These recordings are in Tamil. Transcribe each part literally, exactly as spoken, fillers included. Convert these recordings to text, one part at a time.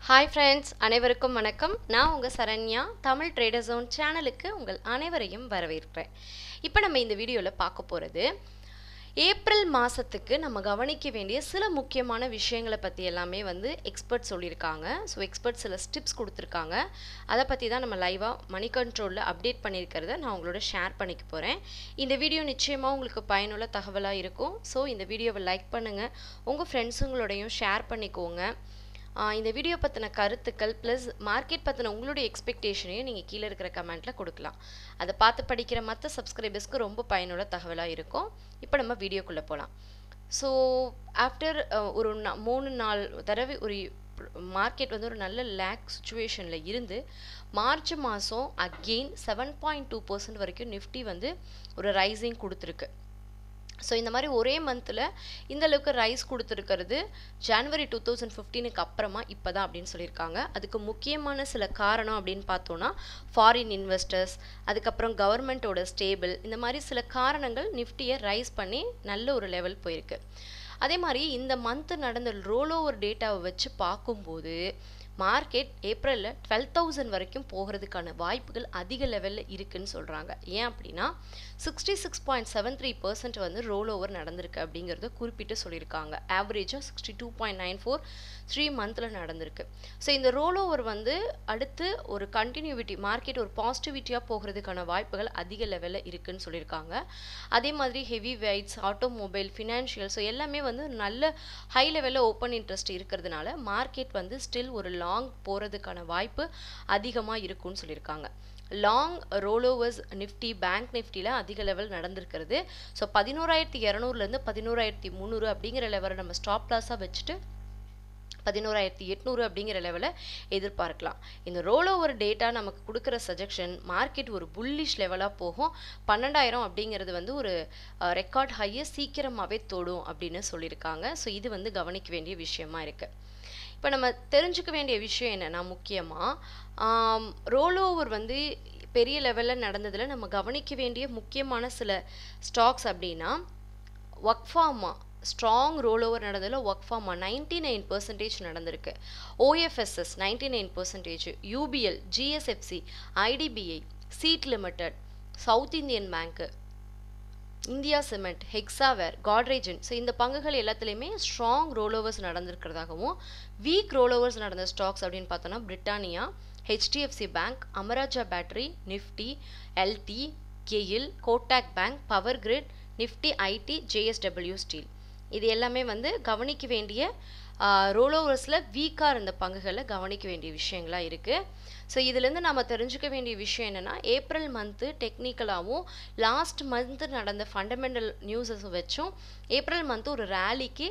Hi friends, அனைவருக்கும் வணக்கம். நான் உங்க சரண்யா தமிழ் ட்ரேடர் ஜோன் சேனலுக்கு உங்கள் அனைவரையும் வரவேற்கிறேன். இப்போ நம்ம இந்த வீடியோல பார்க்க போறது ஏப்ரல் மாசத்துக்கு நம்ம கவனிக்க வேண்டிய சில முக்கியமான விஷயங்களை பத்தி எல்லாமே வந்து எக்ஸ்பர்ட் சொல்லியிருக்காங்க. ஸோ எக்ஸ்பர்ட் சில டிப்ஸ் கொடுத்துருக்காங்க. அதை பற்றி தான் நம்ம லைவாக மணி கண்ட்ரோலில் அப்டேட் பண்ணியிருக்கிறத நான் உங்களோட ஷேர் பண்ணிக்க போகிறேன். இந்த வீடியோ நிச்சயமாக உங்களுக்கு பயனுள்ள தகவலாக இருக்கும். ஸோ இந்த வீடியோவை லைக் பண்ணுங்கள், உங்கள் ஃப்ரெண்ட்ஸுங்களோடையும் ஷேர் பண்ணிக்கோங்க. இந்த வீடியோ பற்றின கருத்துக்கள் ப்ளஸ் மார்க்கெட் பற்றின உங்களுடைய எக்ஸ்பெக்டேஷனையும் நீங்கள் கீழே இருக்கிற கமெண்ட்டில் கொடுக்கலாம். அதை பார்த்து படிக்கிற மற்ற சப்ஸ்கிரைபர்ஸ்க்கு ரொம்ப பயனுள்ள தகவலாக இருக்கும். இப்போ நம்ம வீடியோக்குள்ளே போகலாம். ஸோ ஆஃப்டர் ஒரு மூணு நாள் தடவை ஒரு மார்க்கெட் வந்து ஒரு நல்ல லேக் சுச்சுவேஷனில் இருந்து மார்ச் மாதம் again seven point two percent வரைக்கும் நிஃப்டி வந்து ஒரு ரைசிங் கொடுத்துருக்கு. ஸோ இந்த மாதிரி ஒரே மந்தில் இந்த அளவுக்கு ரைஸ் கொடுத்துருக்கிறது ஜனவரி டூ தௌசண்ட் ஃபிஃப்டீனுக்கு அப்புறமா இப்போ தான் அப்படின்னு சொல்லியிருக்காங்க. அதுக்கு முக்கியமான சில காரணம் அப்படின்னு பார்த்தோன்னா ஃபாரின் இன்வெஸ்டர்ஸ், அதுக்கப்புறம் கவர்மெண்ட்டோட ஸ்டேபிள், இந்த மாதிரி சில காரணங்கள் நிஃப்டியை ரைஸ் பண்ணி நல்ல ஒரு லெவல் போயிருக்கு. அதே மாதிரி இந்த மந்த்து நடந்த ரோல் ஓவர் டேட்டாவை வச்சு பார்க்கும்போது மார்க்கெட் ஏப்ரலில் டுவெல் தௌசண்ட் வரைக்கும் போகிறதுக்கான வாய்ப்புகள் அதிக லெவலில் இருக்குன்னு சொல்கிறாங்க. ஏன் அப்படின்னா sixty six point seven three percent வந்து ரோல் ஓவர் நடந்திருக்கு அப்படிங்கிறத குறிப்பிட்டு சொல்லியிருக்காங்க. ஆவரேஜாக sixty two point nine four three மந்தில் நடந்திருக்கு. ஸோ இந்த ரோல் ஓவர் வந்து அடுத்து ஒரு கண்டினியூவிட்டி மார்க்கெட் ஒரு பாசிட்டிவிட்டியாக போகிறதுக்கான வாய்ப்புகள் அதிக லெவலில் இருக்குன்னு சொல்லியிருக்காங்க. அதே மாதிரி heavy weights, automobile, financial, so எல்லாமே வந்து நல்ல ஹை லெவலில் ஓப்பன் இன்ட்ரெஸ்ட் இருக்கிறதுனால மார்க்கெட் வந்து ஸ்டில் ஒரு லாங் போகிறதுக்கான வாய்ப்பு அதிகமாக இருக்கும்னு சொல்லியிருக்காங்க. லாங் ரோலோவர்ஸ் நிஃப்டி, பேங்க் நிஃப்டியில் அதிக லெவல் நடந்திருக்கிறது. ஸோ பதினோராயிரத்தி இரநூறுலேருந்து பதினோராயிரத்தி முந்நூறு அப்படிங்கிற லெவலை நம்ம ஸ்டாப் லாஸாக வச்சுட்டு பதினோராயிரத்தி எட்நூறு அப்படிங்கிற லெவலில் எதிர்பார்க்கலாம். இந்த ரோல் ஓவர் டேட்டா நமக்கு கொடுக்குற சஜெக்ஷன் மார்க்கெட் ஒரு புல்லிஷ் லெவலாக போகும். பன்னெண்டாயிரம் அப்படிங்கிறது வந்து ஒரு ரெக்கார்ட் ஹையை சீக்கிரமாகவே தொடும் அப்படின்னு சொல்லியிருக்காங்க. ஸோ இது வந்து கவனிக்க வேண்டிய விஷயமா இருக்குது. இப்போ நம்ம தெரிஞ்சுக்க வேண்டிய விஷயம் என்னென்னா, முக்கியமாக ரோல் ஓவர் வந்து பெரிய லெவலில் நடந்ததில் நம்ம கவனிக்க வேண்டிய முக்கியமான சில ஸ்டாக்ஸ் அப்படின்னா ஒர்க்ஃபார்மா ஸ்ட்ராங் ரோல் ஓவர் நடந்ததில் ஒர்க்ஃபார்மா நைன்டி நைன் பர்சன்டேஜ் நடந்திருக்கு. OFSS ninety nine percentage, UPL, GSFC, IDBI, CEAT limited, South Indian bank, India cement, Hexaware, காட்ரேஜன், ஸோ இந்த பங்குகள் எல்லாத்துலேயுமே ஸ்ட்ராங் ரோல் ஓவர்ஸ் நடந்திருக்கிறதாகவும், வீக் ரோல் ஓவர்ஸ் நடந்த ஸ்டாக்ஸ் அப்படின்னு பார்த்தோன்னா Britannia, HDFC bank, Amara Raja battery, Nifty, L T, GAIL, Kotak bank, power grid, Nifty IT, JSW steel, இது எல்லாமே வந்து கவனிக்க வேண்டிய ரோல் ஓவர்ஸில் வீக்காக இருந்த பங்குகளில் கவனிக்க வேண்டிய விஷயங்களாக இருக்குது. ஸோ இதுலேருந்து நம்ம தெரிஞ்சுக்க வேண்டிய விஷயம் என்னென்னா, ஏப்ரல் மந்த்து டெக்னிக்கலாகவும் லாஸ்ட் மந்த்து நடந்த ஃபண்டமெண்டல் நியூஸஸ் வச்சும் ஏப்ரல் மந்த்து ஒரு ரேலிக்கு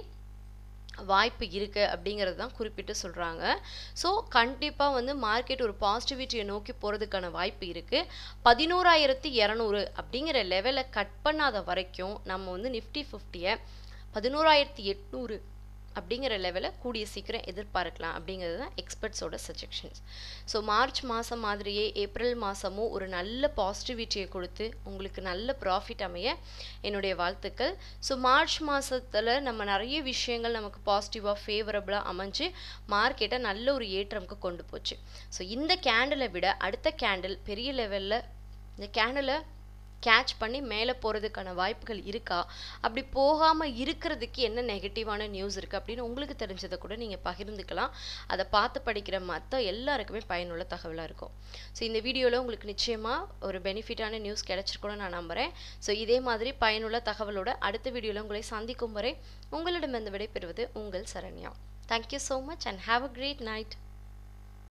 வாய்ப்பு இருக்குது அப்படிங்கிறது தான் குறிப்பிட்டு சொல்கிறாங்க. ஸோ கண்டிப்பாக வந்து மார்க்கெட் ஒரு பாசிட்டிவிட்டியை நோக்கி போகிறதுக்கான வாய்ப்பு இருக்குது. பதினோராயிரத்தி இரநூறு அப்படிங்கிற லெவலை கட் பண்ணாத வரைக்கும் நம்ம வந்து நிஃப்டி ஃபிஃப்டியை பதினோராயிரத்தி எட்நூறு அப்படிங்கிற லெவலில் கூடிய சீக்கிரம் எதிர்பார்க்கலாம் அப்படிங்கிறது தான் எக்ஸ்பர்ட்ஸோட சஜெக்ஷன்ஸ். ஸோ மார்ச் மாதம் மாதிரியே ஏப்ரல் மாதமும் ஒரு நல்ல பாசிட்டிவிட்டியை கொடுத்து உங்களுக்கு நல்ல ப்ராஃபிட் அமைய என்னுடைய வாழ்த்துக்கள். ஸோ மார்ச் மாதத்தில் நம்ம நிறைய விஷயங்கள் நமக்கு பாசிட்டிவாக ஃபேவரபுளாக அமைஞ்சு மார்க்கெட்டை நல்ல ஒரு ஏற்றமுக்கு கொண்டு போச்சு. ஸோ இந்த கேண்டிலை விட அடுத்த கேண்டில் பெரிய லெவலில் இந்த கேண்டிலை கேட்ச் பண்ணி மேலே போகிறதுக்கான வாய்ப்புகள் இருக்கா, அப்படி போகாமல் இருக்கிறதுக்கு என்ன நெகட்டிவான நியூஸ் இருக்குது அப்படின்னு உங்களுக்கு தெரிஞ்சதை கூட நீங்கள் பகிர்ந்துக்கலாம். அதை பார்த்து படிக்கிற மற்ற எல்லாருக்குமே பயனுள்ள தகவலாக இருக்கும். ஸோ இந்த வீடியோவில் உங்களுக்கு நிச்சயமாக ஒரு பெனிஃபிட்டான நியூஸ் கிடைச்சிருக்குன்னு நான் நம்புகிறேன். ஸோ இதே மாதிரி பயனுள்ள தகவலோட அடுத்த வீடியோவில் உங்களை சந்திக்கும் வரை உங்களிடமிருந்து விடைபெறுவது உங்கள் Saranya. Thank you so much and have a great night.